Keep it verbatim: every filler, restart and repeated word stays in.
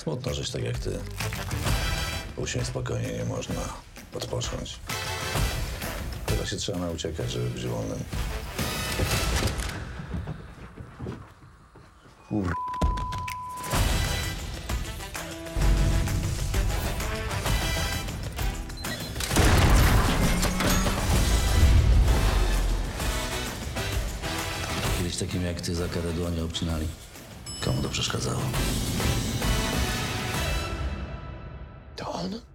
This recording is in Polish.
Smutno żyć tak jak ty. Usiąść spokojnie nie można. Odpocząć. Teraz się trzeba nauciekać, żeby być wolnym. Kur... Kiedyś takim jak ty za karę dłonie obcinali. Komu to przeszkadzało? To on?